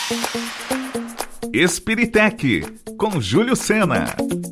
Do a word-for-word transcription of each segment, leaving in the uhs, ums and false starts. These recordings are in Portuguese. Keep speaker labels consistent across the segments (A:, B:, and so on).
A: Espiritec, com Júlio Sena.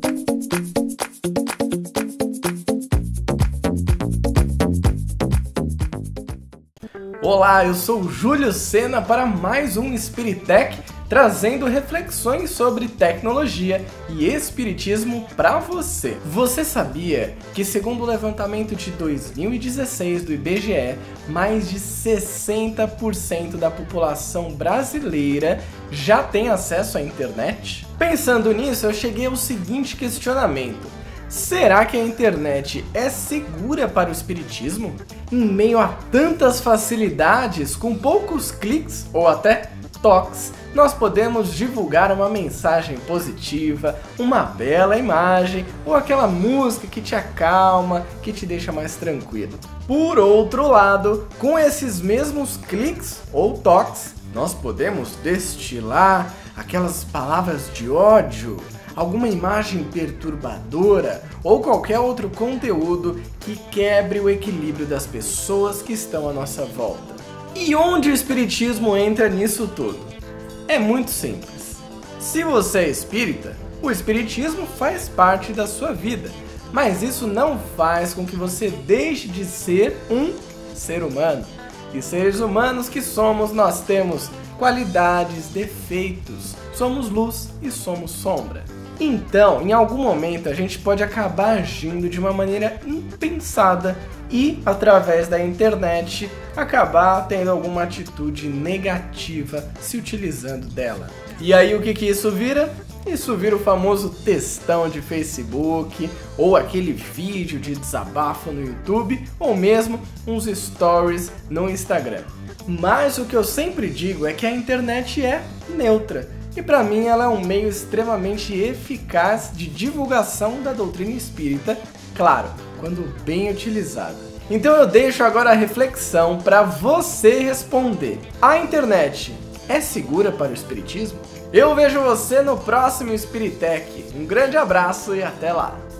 B: Olá, eu sou o Júlio Sena para mais um Espiritec, trazendo reflexões sobre tecnologia e espiritismo para você. Você sabia que, segundo o levantamento de dois mil e dezesseis do I B G E, mais de sessenta por cento da população brasileira já tem acesso à internet? Pensando nisso, eu cheguei ao seguinte questionamento: será que a internet é segura para o espiritismo? Em meio a tantas facilidades, com poucos cliques ou até toques, nós podemos divulgar uma mensagem positiva, uma bela imagem ou aquela música que te acalma, que te deixa mais tranquilo. Por outro lado, com esses mesmos cliques ou toques, nós podemos destilar aquelas palavras de ódio, alguma imagem perturbadora ou qualquer outro conteúdo que quebre o equilíbrio das pessoas que estão à nossa volta. E onde o espiritismo entra nisso tudo? É muito simples. Se você é espírita, o espiritismo faz parte da sua vida, mas isso não faz com que você deixe de ser um ser humano. E seres humanos que somos, nós temos qualidades, defeitos, somos luz e somos sombra. Então, em algum momento, a gente pode acabar agindo de uma maneira impensada e, através da internet, acabar tendo alguma atitude negativa se utilizando dela. E aí, o que que isso vira? Isso vira o famoso textão de Facebook, ou aquele vídeo de desabafo no YouTube, ou mesmo uns stories no Instagram. Mas o que eu sempre digo é que a internet é neutra. E para mim ela é um meio extremamente eficaz de divulgação da doutrina espírita, claro, quando bem utilizada. Então eu deixo agora a reflexão para você responder: a internet é segura para o espiritismo? Eu vejo você no próximo Espiritec. Um grande abraço e até lá!